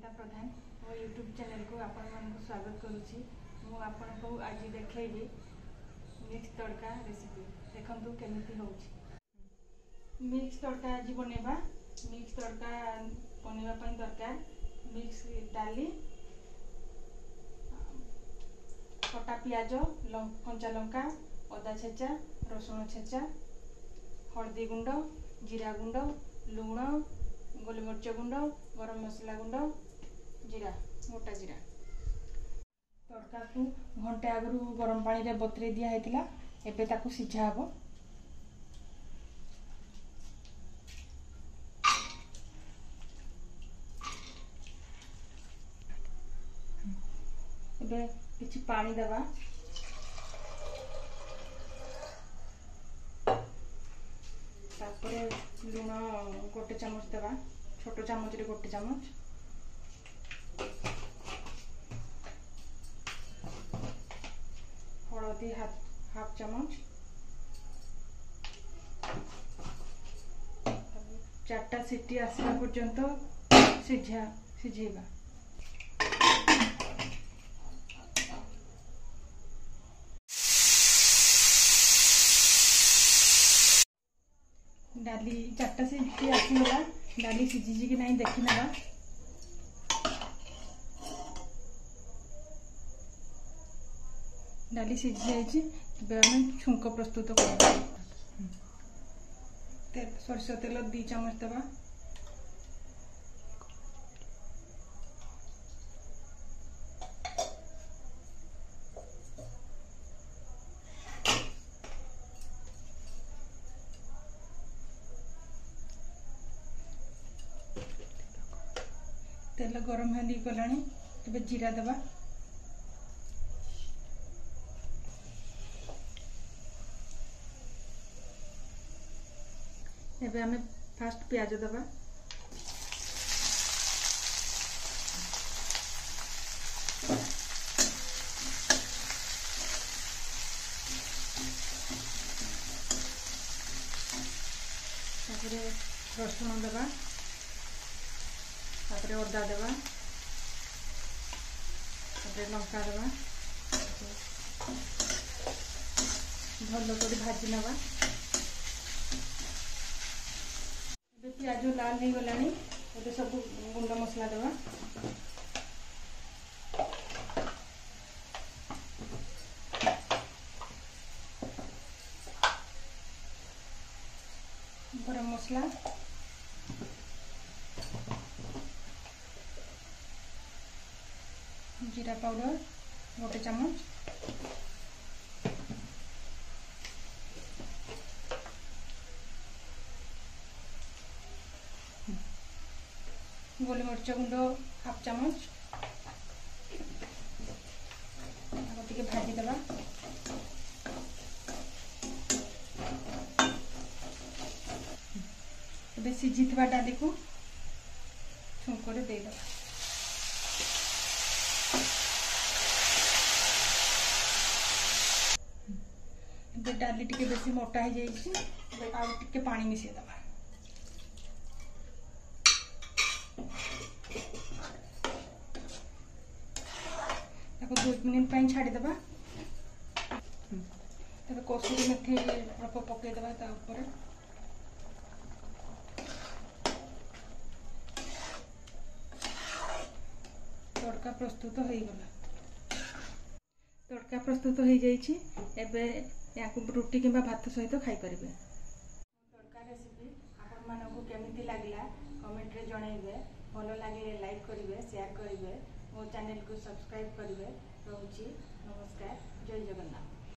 सविता प्रधान मो YouTube channel को आपण मानक स्वागत करुच्ची। मु आपण को आज देखैबी मिक्स तड़का रेसिपी। देखंतु केमिति होउची। मिक्स तड़का आज बनेबा। मिक्स तड़का बनेबा पई दरकार मिक्स डाली, कटा पियाज, कंचा लंका, अदा छेचा, रसुण छेचा, हल्दी गुंड, जीरा गुंड, लुण, गोलमरिच गुंड, गरम मसला गुंड, जीरा मोटा जीरा। तड़का को घंटे आगु गरम पानी रे बतरे दिया हेतिला। एबे ताकू सिझा हबो। एबे किछि पानी देबा। तापरे लुण गोटे चामच देबा। छोट चामच रे गोटे चामच, हलदी हाफ चामच, 4टा सीटी आसला पर्यंत सिझेबा। डाली 4टा सीटी आसीगला। डाली सिझी कि नहीं देखी नवा। डाली सिझी जाइए। आम छुंक प्रस्तुत कर सरष तेल 2 चामच देवा। तेल गरम हेली गलानी। तबे जीरा देवा। एबे हमें फास्ट प्याज देवा। तापरे रसुण देवा। तापरे अदा देवा। तापरे लंका देवा। भल कर भाजी नवा। प्याज लाल हो गलानी। ये सब गुंड मसला देवा। गरम मसला, जीरा पाउडर गोटे चामच, गोलमरिच गुंड हाफ चामच। टे भाजी देवा। ए सिझी डाली को छुंक देदेवा। डाली टिके बेसी मोटा हो जाए। पानी मिसई देवा। ताको 2 मिनिट छाड़ीदेवा। कसूरी मेथी अल्प पकईदेवा। तड़का प्रस्तुत हो गला। तड़का प्रस्तुत हो जाइए। एबे या रुटी किंबा भात सहित खाई परिबे। तड़का रेसिपी आपण मानकु केमिति लागला कमेंट रे जणाइबे। भल लागे लाइक करिवे, शेयर करिवे, मो चैनल को सब्सक्राइब करिवे। रहउची नमस्कार। जय जगन्नाथ।